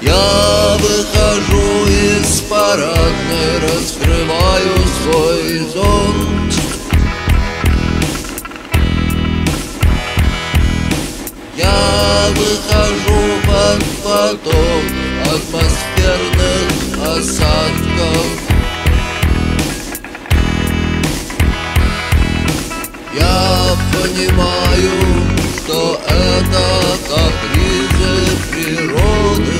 Я выхожу из парадной, раскрываю свой зонт. Я выхожу под поток атмосферных осадков. Я понимаю, что это капризы природы.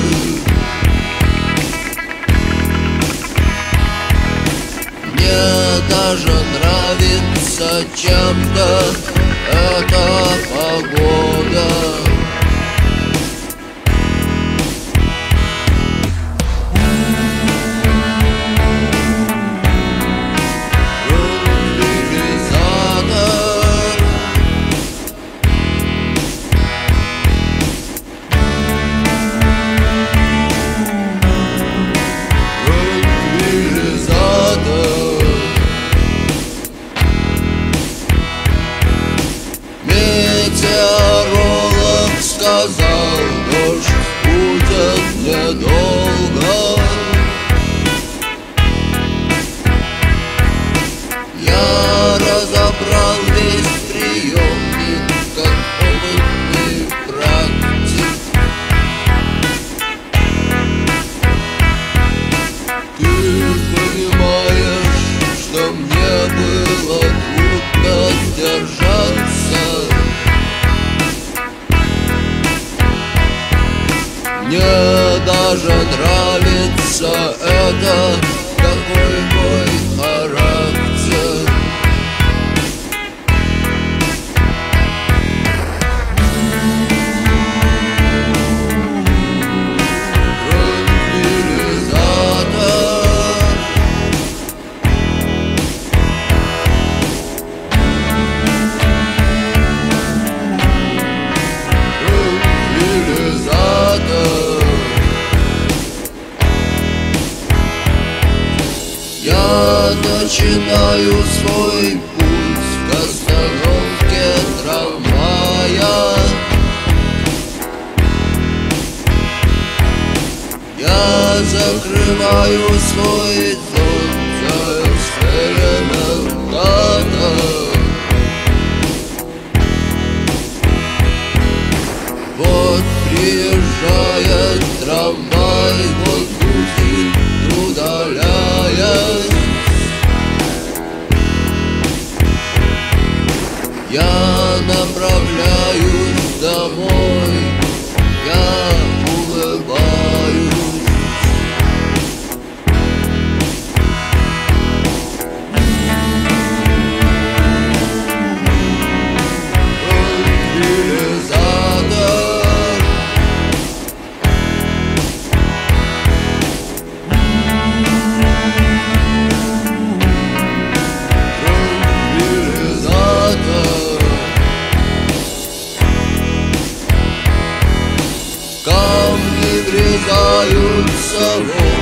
Мне даже нравится чем-то эта погода. Метеоролог сказал, дождь будет недолго. Я разобрал весь приемник, как опытный практик. Ты понимаешь, что мне было трудно сдержаться. Мне даже нравится это, какой мой характер. Я начинаю свой путь к остановке трамвая. Я закрываю свой зонт за экспериментатор. Вот приезжает трамвай, вот гудит, удаляясь. Я направляюсь домой, я улыбаюсь. Камни врезаются в